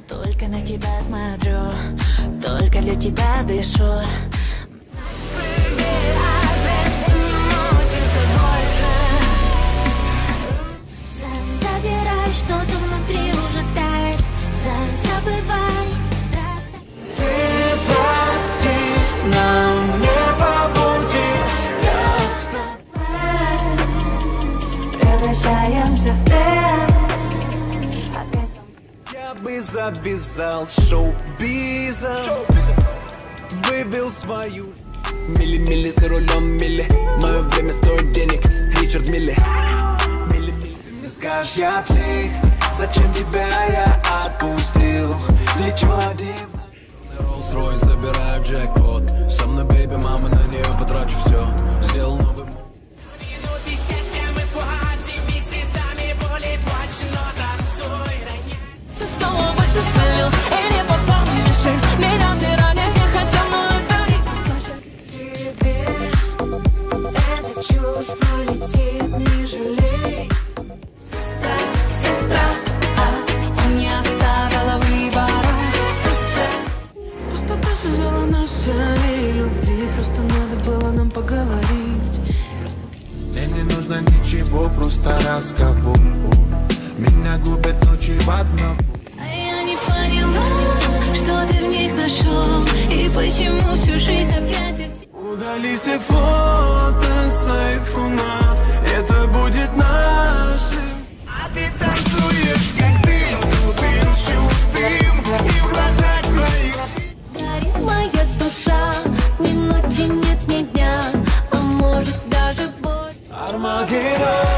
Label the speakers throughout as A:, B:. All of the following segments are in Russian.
A: Только на тебя смотрю, только для тебя дышу. Забирай, что-то внутри уже тает. Забывай. Ты прости, нам не по пути. Превращаемся в трен.
B: Я бы завязал шоу-бизом, вывел свою. Милли-милли за рулем, милли. Мое время стоит денег, Ричард Милли. Милли-милли, ты мне скажешь, я псих. Зачем тебя я отпустил? Лечу один. Роллс-Ройс, забираю джекпот. Со мной, бейби, мама, на нее потрачу все. Сделал новый мув.
C: Минуты счастья мы платим, месяцами боли плачь, но танцуй, роняй.
A: Ты снова выстрелил и не попал в мишень. Меня ты ранить не хотел, но это тебе это чувство летит, не жалей. Сестра, сестра, не оставила выбора. Сестра, пустота связала нас с любви. Просто надо было нам поговорить.
D: Мне не нужно ничего, просто разговор. Меня губят ночи в одном.
A: А я не поняла, что ты в них нашел, и почему в чужих объятиях.
B: Удали все фото с айфона, это будет нашим.
D: А ты танцуешь, как дым, дым, дым, и в глазах твоих.
A: Горит моя душа, ни ночи нет, ни дня, а может даже боль.
B: Армагеддон.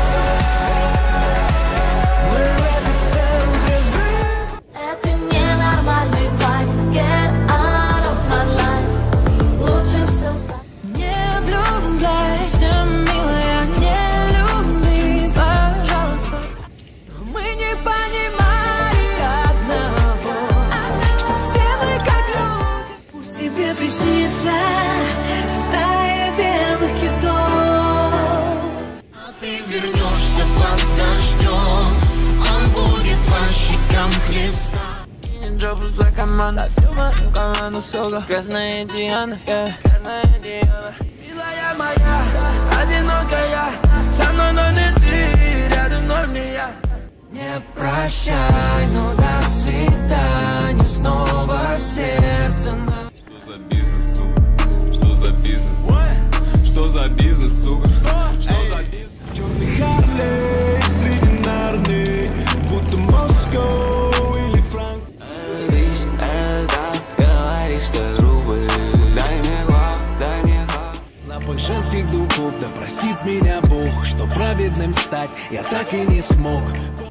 A: Это ненормальный вайб, get out of my life. Лучше все не влюбляйся, милая, не люби, пожалуйста. Мы не понимали одного, что все мы как люди. Пусть тебе приснится стая белых китов.
C: А ты вернешься под дождем, он будет по щекам Христа.
B: Джобу за команда, всю мою команду, сука. Красная Диана, красная Диана. Милая моя, одинокая, со мной, но не ты, рядом, но не я. Не прощай, но до свидания, снова в сердце.
E: Что за бизнес, сука? Что за бизнес? Что за бизнес, сука? Что за бизнес?
B: Черный Харлей, срединарный, будто Москва или Франк.
F: Лишь это говоришь, что грубый. Дай мне глав, дай мне глав.
B: Запах женских духов, да простит меня Бог, что праведным стать я так и не смог.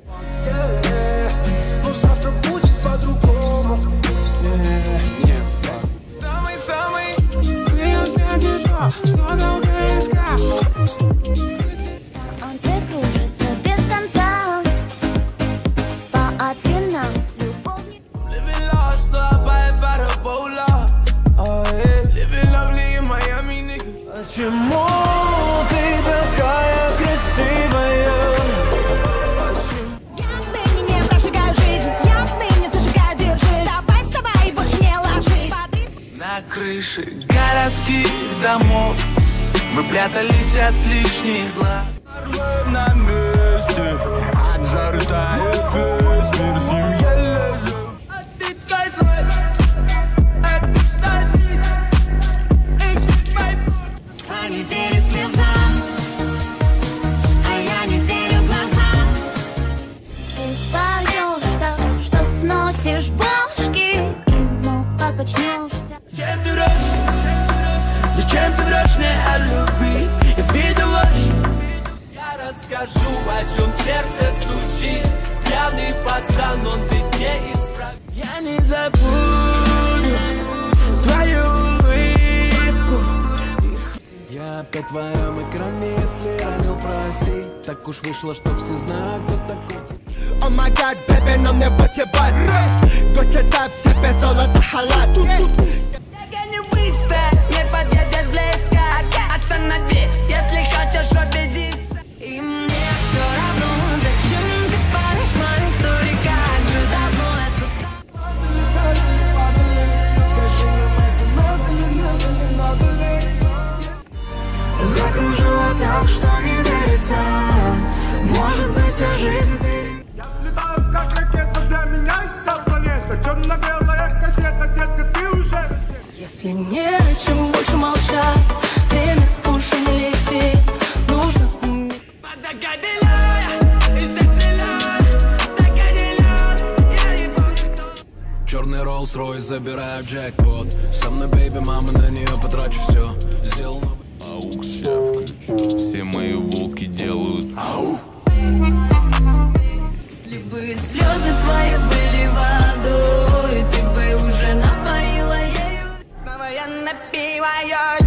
D: Но завтра будет по-другому. Самый-самый, приезжайте то, что там близко.
A: Он все кружится без конца. По опинам любовник.
B: Living lost, so I buy it by the bola. Oh, yeah. Living lovely in Miami, nigga. Почему ты такая красивая?
A: Я отныне не прожигаю жизнь, я отныне зажигаю, держись. Давай вставай, больше не ложись.
B: На крыше городских домов мы прятались от лишних глаз. На месте от жары тает весь мир, с ним я лежу. А ты такой злой, а ты что жить? Эй, пойму.
A: А не верю слезам, а я не верю глазам. Ты поешь так, что сносишь башки, и ну покачнешься.
B: Зачем ты врешь? Зачем ты врешь мне о любви? Я видел ложь. Я расскажу, о чем сердце стучит. Пьяный пацан, он ведь не исправит. Я не забуду твою улыбку. Я опять в твоем экране, если ранил, прости. Так уж вышло, что все знают, кто такой.
D: Oh my god, baby, на мне батебат. Доча тап, тебе золото халат.
C: Я не быстро, не подъедешь близко. Останови, если хочешь убедиться.
A: И мне все равно, зачем ты паришь мои истории, как же давно это стало. Если не о чем больше молчать, время уже не летит. Нужно уметь.
B: Черный Rolls-Royce, забираю джекпот. Со мной, бейби, мама, на нее потрачу все. Сделано.
E: Аух, ща включу. Все мои волки делают аух.
A: Если бы слезы твои были водой, ты бы уже напоила ею. Снова я напиваюсь.